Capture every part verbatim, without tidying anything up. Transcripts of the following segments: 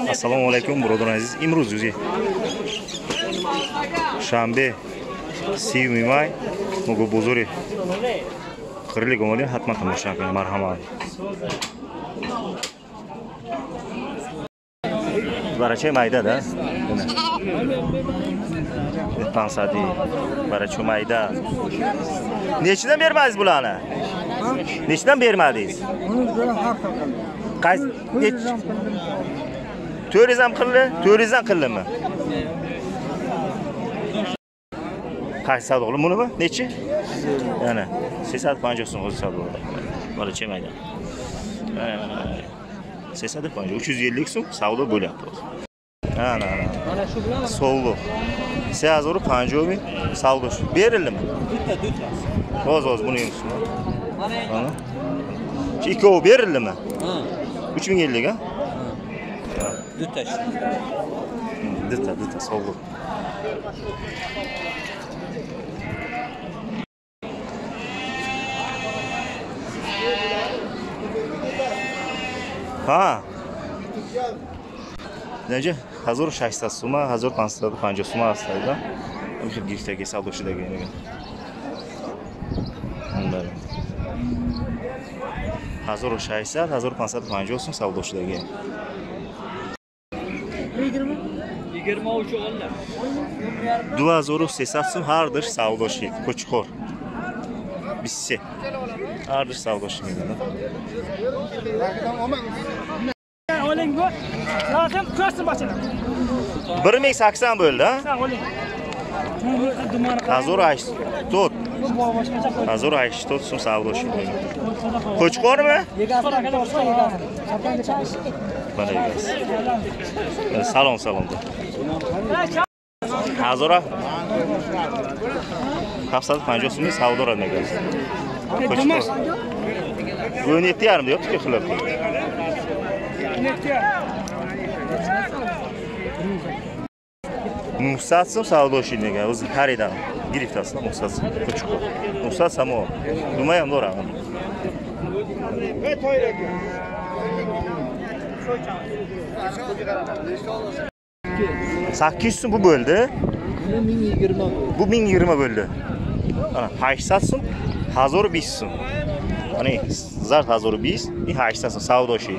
Assalomu alaykum birodar aziz. Imroz yuzi. Shanbe sevimli may mogu bozori. Qirli gomali hatman tomosha qiling, marhamat. Baracha mayda-da. Pansadi. Baracha mayda. Nechidan bermadingiz bularni? Nechidan bermadingiz? Qaysi? Turizm qildi, turizm qildimi? Qaysi savdo bunimi? Nechi? Yana seksen beş so'm o'zi savdo. Bola chemaydi. seksen beş uch yuz ellik so'm savdo bo'lyapti. Ana, ana. Mana shu bilan sovliq. seksen beş ming savdo berildimi? Bitta, bitta. O'z o'z buni yengsin. Mana. Ikkovi berildimi? Ha. uch ming ellik ha? Bitta. Bitta, bitta sovliq. Ha. Nece? Hazır şahsiyet suma, hazır pansiyonda panca suma hastaydı. Bu bir girişteki savdoşu da geliyor. Anladım. Hazır şahsiyet, hazır pansiyonda panca olsun savdoşu da geliyor. yigirma uch o'g'illar. два тысячи шестьдесят so'm hardir savdoshi, Qo'chqor. Bissi. Hardir savdoshi meni. Oling bu. Lazım ko'rsin bachana. bir ming sakson bo'ldi, ha? Hazır aysh tot. Hazır aysh tot so'm savdoshi meni. Qo'chqormi? Mana egasi. Salom, salom. Hazora haftada panca so'm savdo qilgan. Qo'chqor. o'n yetti yarim deyapti qilib. Nusat so'm savdo shilmagan. O'zi xaridan giriftasida Nusat Qo'chqor. Nusat samo. Nima ham do'raman. Ey to'yraka. sakkiz yuz so'm bu bo'ldi. ming yigirma. Bu ming yigirma bo'ldi. Ana sakson so'm, hazır besh so'm. Ana zar hazır besh, ni sakson so'm savdo shi.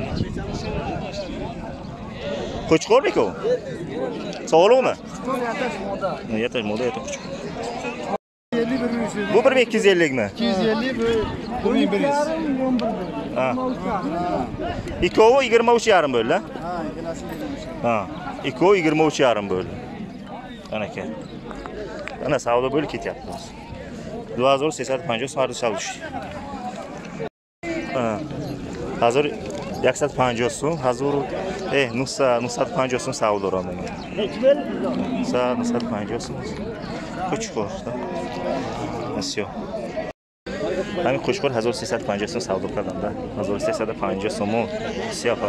Qo'chqormi-ku? Sog'liqmi? Yatash moda. Yatash moda, yatash Qo'chqor. Bu bir ming ikki yuz ellik mi? ikki yuz ellik bu bir ming bir yuz. Ha. İkkovi yigirma uch yarim bo'ldi. Ha, ikkalasi yigirma uch. Ha. İkkovi yigirma uch yarim bo'ldi. Ana aka. Ana savdo bo'lib ketyapti. два тысячи шестьдесят besh so'm savdo qilish. Ha. Hozir yakson besh so'm, hozir eh nusa nusa besh so'm savdo qildim. Nusa nusa besh so'm. Qo'chqor. Nasıl? Hani Qo'chqor bir bin seksen besh so'm savdo qildim-da. bir bin seksen besh so'm siyopa.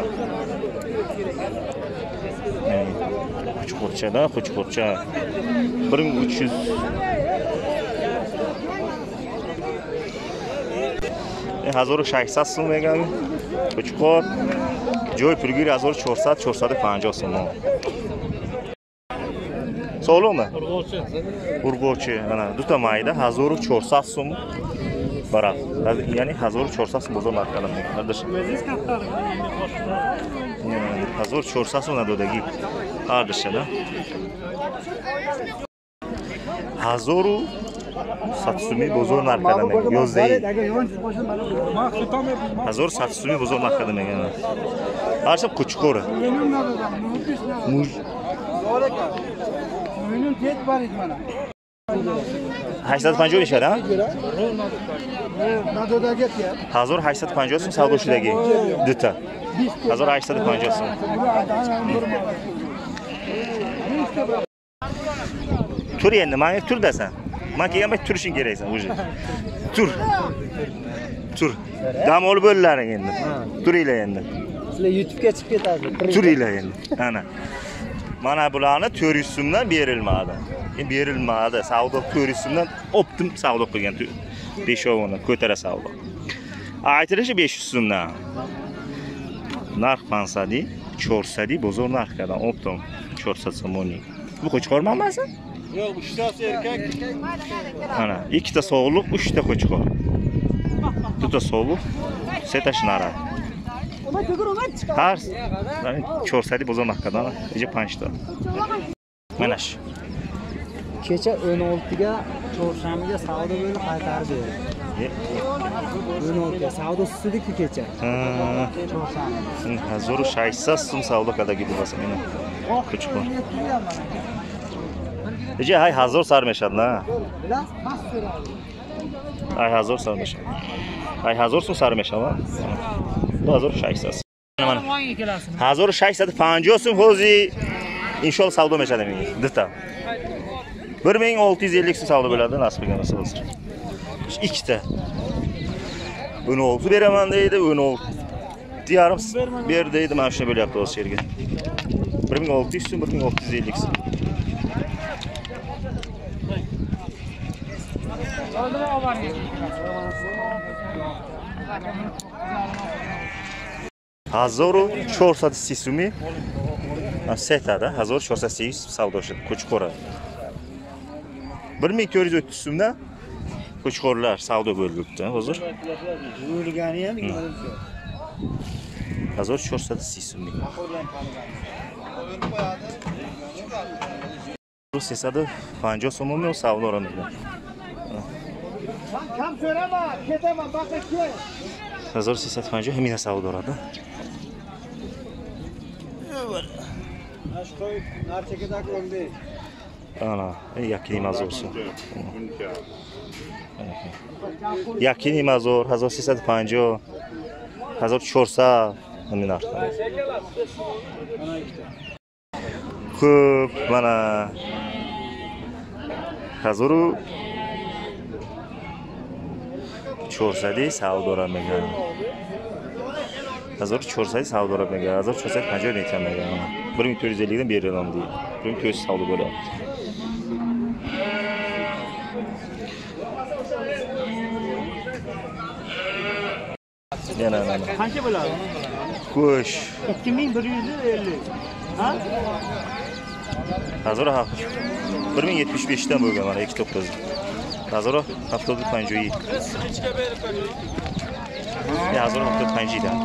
Qo'chqorcha-da, Qo'chqorcha. bir ming uch yuz. bir bin sakson so'm ekan. Qo'chqor. Joy pulgir bir bin to'rt yuz, to'rt yuz besh so'm. Sog'liqmi? Urg'ochi. Urg'ochi. Mana duta mayda bir bin to'rt yuz so'm. Barak. Yani bir bin to'rt yuz so'm bozor markalar. Kardeş. Yani bir bin to'rt yuz so'm nadodagi. Kardeşlar. Hazoru Satsumi bozor markalar. Yozdey. Hazor Satsumi bozor markalar megan. Arşam Qo'chqor. Muj. Menun tet bor edi mana. sakson besh ishar, ha? Nadodagi ket. Hazor sakson besh so'm savdoshidagi. Dita. Hazor sakson besh so'm. Tur endi, menga tur dasan. Men kelganman turishing keraksan o'zi. Tur. Tur. Dam olib bo'llaring endi. Turinglar endi. Sizlar YouTube'ga chiqib ketasiz. Turinglar endi. Ana. Mana bularni to'rt yuz so'mdan berilmadi. Endi berilmadi. Savdo to'rt yuz so'mdan optim savdo qilgan. beshovini ko'tara savdo. Aytilishi besh yuz so'mdan. Narx pansadi çorsa bozor narxdan optom çorsa somoni. Bu qo'chqor mamasi? Yo'q, uchtasi erkak. Ana, ikkita so'g'liq, uchta qo'chqor. Tuta so'g'liq, setash nara. Har çorsa bozor narxdan ije panchta. Mana shu. Kecha o'n oltiga chorshamga savdo bo'lib qaytarib berdi. o'n oltiga savdo ustida-ku kecha. Ha. Chorshamga. Hazır şaşsız sum savdo kadar gibi basam yine. Küçük var. Ece hay hazır sarmışad la. Bilas, mas so'radi. Hay hazır sarmışad. Hay hazır sum sarmışad ha. Bu hazır şaşsız. Mana. Hazır şaşsız panjos sum hozi. İnşallah savdo meşadami. Dita. bir ming olti yuz ellik sum savdo bo'ladi nasib qilgansa hozir. ikkita. o'n olti beraman deydi, o'n olti. Diyarim berdeydi, mana shuni bo'lyapti o'z yerga. bir ming olti yuz so'm, bir ming olti yuz ellik so'm. Hazoru chorsa sisumi. Setada hazor chorsa sis savdoshi Qo'chqora. bir ming to'rt yuz o'ttiz so'mda Qo'chqorlar savdo bo'libdi hozir. O'lgani ham Hazor chorsa sisumi. Rus hesabı panjos so'mmi savdo oramizda. Kam so'rama, ketaman, baqa kel. Hazor sesat panjos hamina savdo oradi. Aşkoy, narçekedak oldu. Ana, yakini mazorsu. Yakini mazor, hazor sesat panjos, hazor chorsa hamina narxda. Ko'p mana hazoru chorsadi savdo oramagan. Hazor chorsadi savdo oramagan. Hazor chorsadi panjos netamagan. bir ming to'rt yuz ellik dan berilam deydi. bir ming to'rt yuz savdo bo'lyapti. Yana mana. Qancha bo'ladi? Go'sh. ikki ming bir yuz ellik. Ha? Hazor haq. bir ming yetmish besh dan bo'lgan mana ikki to'qqiz. Hazor haftada panjoyi. Ya hazor haftada panjoyi da.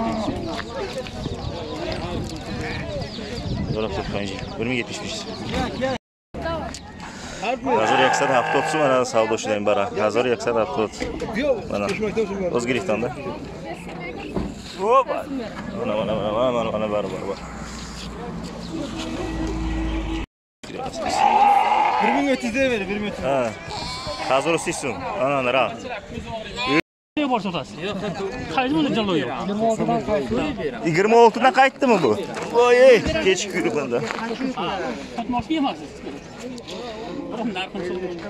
Hazor haftada panjoyi. bir ming yetmish besh. Hazor yaksad haftada sum mana savdo shidayim bara. Hazor yaksad haftada. Mana. O'zgiriftonda. Opa. Mana mana mana mana mana bara bara. bir ming o'ttiz ver, bir ming o'ttiz. Ha. Hazır sisum. Ana nara. Ne borsa otası? Qaysi buni jallo yo'q. yigirma oltidan qaytdimi bu? Voy, kechib yurib bunda. Sotmoqchi emassiz. Narxini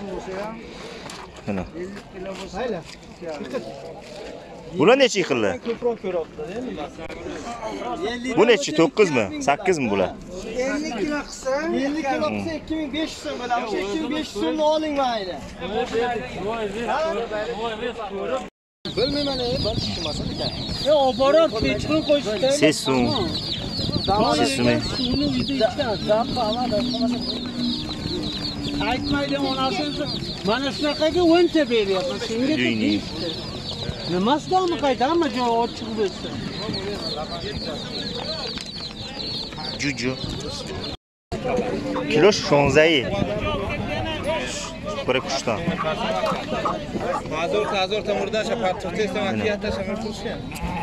Mana. Bular necha yillar? Ko'proq ko'ryapti. Bu necha? to'qqizmi? sakkizmi bular? ellik kilo qilsa, ellik kilo qilsa ikki ming besh yuz so'm bo'ladi. ikki ming besh yuz so'mni oling mayli. Bilmayman, bir chiqmasa ekan. Yo, oborib, kechqurun qo'yishdi. Sesum. Sesumi. Uni uyda ikkita zappa oladi, qilmasa. Aytmaydi onasi. Mana shunaqaga o'nta beryapman. Senga Duyni. Nimasidanmi qayta? Hamma joy ochiq bo'lsin. Juju. Kilo shonzai. Bura kuchdan. Hazır, hazır tamurda şapar tutsa makiyata şamar tutsa.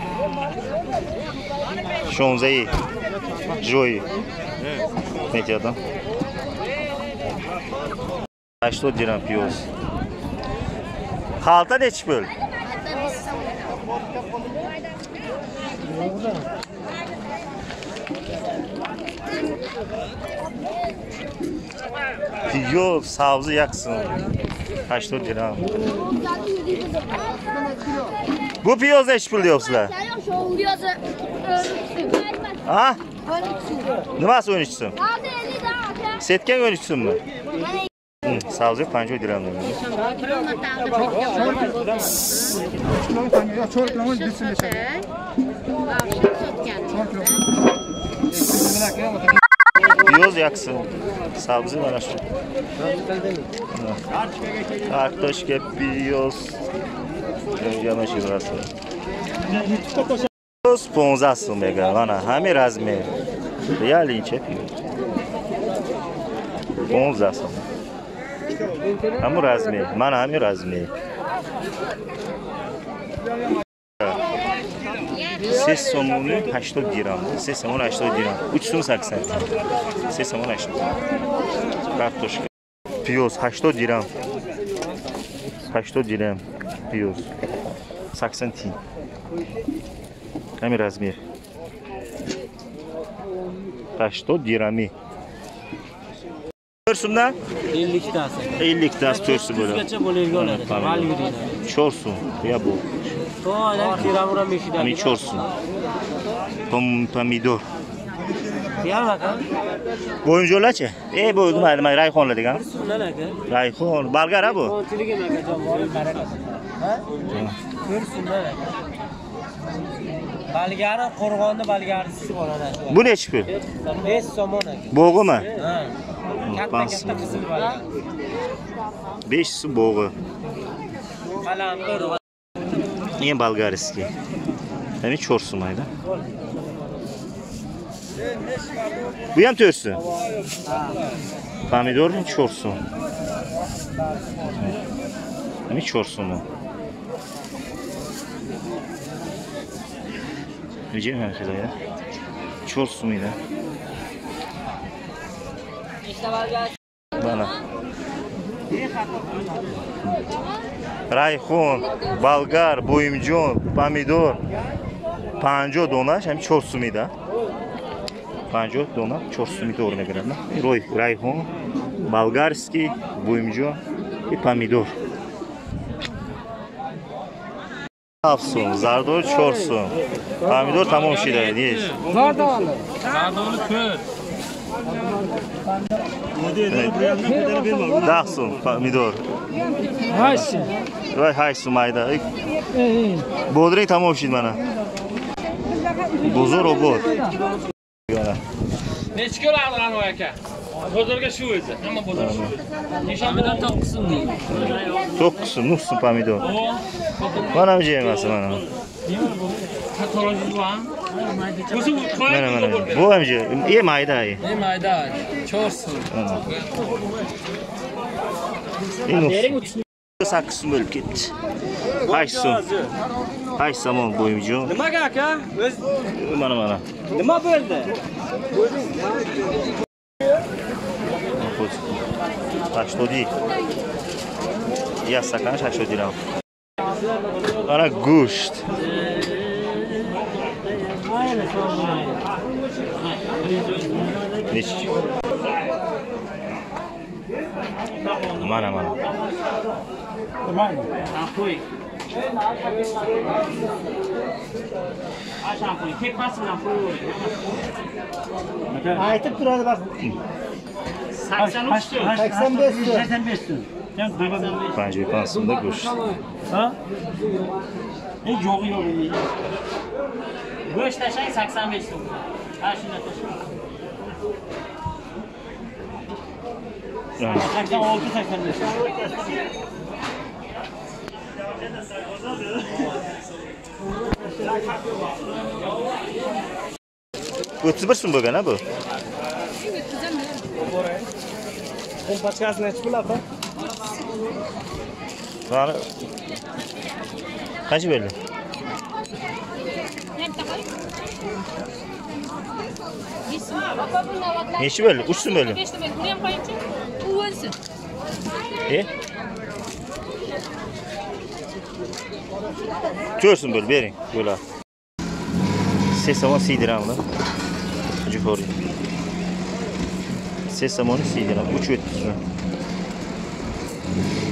shonzai. Joy. Nechadan? osmon dirham piyoz. Xalta nechi bo'l? Piyoz, savzi yaksın. osmon dirham. Bu piyoz nechi pul deyapsizlar? Ha? Nimasi o'n uch so'm? Setgan o'n uch so'mmi? Savzi panjos dirham deyman. Kilometr, cho'rt kilometr desam. piyoz yaksın. Sabzi mana shu. Kartoshka, piyoz. Yana shu narsa. Piyoz понздаҳ сум мегӯям. Mana ҳамин размер. Реалинча piyoz. понздаҳ сум. Ҳамин размер. Mana ҳамин размер. سه سومونی هشتاد گرم سه سومون هشتاد گرم uch so'm sakson سه سومون هشتاد kartoshka piyoz هشتاد گرم هشتاد گرم piyoz sakson tiyin همین razmer هشتاد گرمی to'rt so'mdan elliktasi elliktasi to'rt so'm bo'ladi gacha bo'laydigan oladi valvidina to'rt so'm ya bu to'la kiramura meshida Hani to'rt so'm pom pomidor Yarım aka. Bo'yinjo'larchi? E bu nima nima rayhonlar degan? Sundan aka. Rayhon, Bolgar a bu? Konchiligim aka jon boy barakas. Ha? ko'r sundan aka. Bolgari Qo'rg'onni bolgarisi bor ana shu. Bu nechi pul? besh somon aka. Bo'g'imi? Ha. Katta katta qizil bolgar. besh so'm bo'g'i. Qalampir. Men bolgariski. Ya'ni to'rt so'm ayda. Bu ham to'rt so'm. Pomidor to'rt so'm. Ya'ni to'rt so'm. Nece mi mesela ya? to'rt so'm edi. Bana. Rayhon, bolgar, bo'yimjon, pomidor panjoh dona, ham to'rt so'm edi. panjoh dona to'rt so'm edi o'rniga beradi. Roy, rayhon, bolgarskiy, bo'yimjon va pomidor. hafta so'm, zardor to'rt so'm. Pomidor tamom shida, neyiz? Zardoli. Zardoli ko'p. dah so'm pomidor. Haysi. Voy haysi mayda. Bodring tamom shid mana. Bozor obod. Necha kilo aldin o aka? Bozorga shu o'zi, hamma bozor shu. Nishondan to'qqiz so'm. to'qqiz so'm, nuh so'm pomidor. Mana bu yemasi mana. Katalogi var. Mana mana. Bu ham je, e mayda. E mayda, to'rt so'm. sakkiz so'm bo'lib ketdi. besh so'm. besh so'm bo'yimjon. Nimaga aka? O'z Mana mana. nima bo'ldi? هشتاد. یا سکنش هشتاد dirham. Ana go'sht. Neç? Mana mana. Apoy. Aşağı koy. Tek basın apoy. Aytib turadi bak. sakson uch so'm. sakson besh so'm. sakson besh so'm. panjoh besh so'mda go'sht. Ha? E yo'q yo'q. Go'sht tashlang sakson besh so'm. Ha shuni tashlang. sakson olti sakson besh. o'ttiz bir so'm bo'lgan a bu? Qo'l pachkasi nechi pul apa? Mana qancha berdi? Nechi bo'ldi? uch so'm bo'ldi. E? to'rt so'm bo'ldi, bering. Bo'lar. Sesamo siydiramlar. Juhori. Sesamoni siydiram. uch o'ttiz so'm.